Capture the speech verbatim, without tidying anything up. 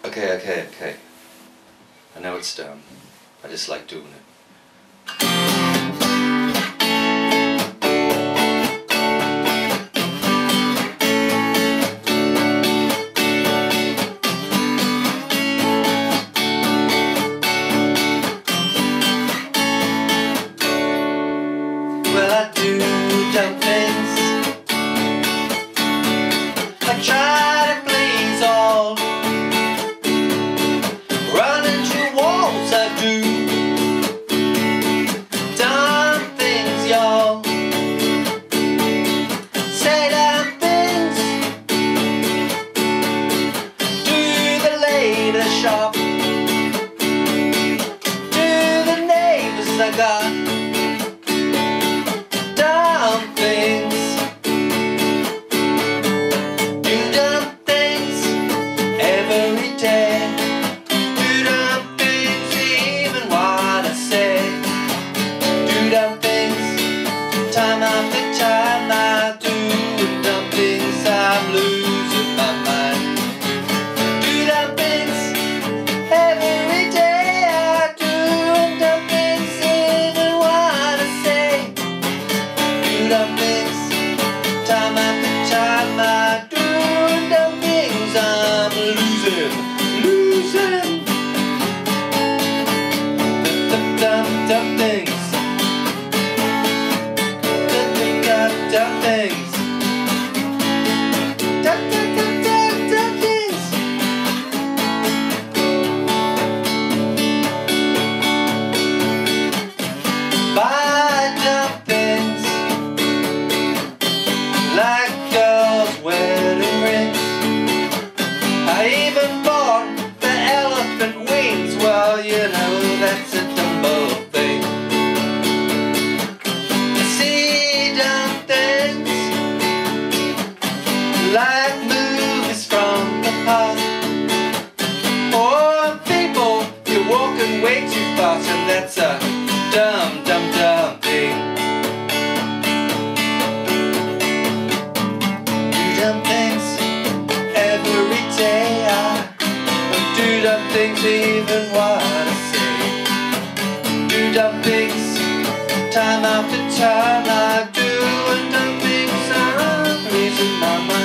Okay, okay, okay. I know it's dumb. I just like doing it. Well, I do dumb things. I try to please all, run into walls. I do dumb things, y'all. Say dumb things. Do the lady shop. Do the neighbors I got. Dumb things. Do dumb things every day. Do dumb things even what I say. Do dumb things time after time. I do dumb things, I'm losing my mind. Do dumb things every day. I do dumb things even what I say. Do dumb things time after time. I do dumb things, I'm losing, losing. Dumb, dumb things. Dumb, dumb, dumb things. Dumb, dumb, dumb, dumb, dumb things. Buy dumb things like girls' wedding rings. I even bought the elephant wings. Well, you know that's a Dumbo thing. I see dumb things like movies from the past. Or people, you're walking way too fast, and that's a dumb, dumb, dumb thing. Do dumb things every day. I do dumb things even what I say. Do dumb things time after time. I do dumb things, I'm losing my mind.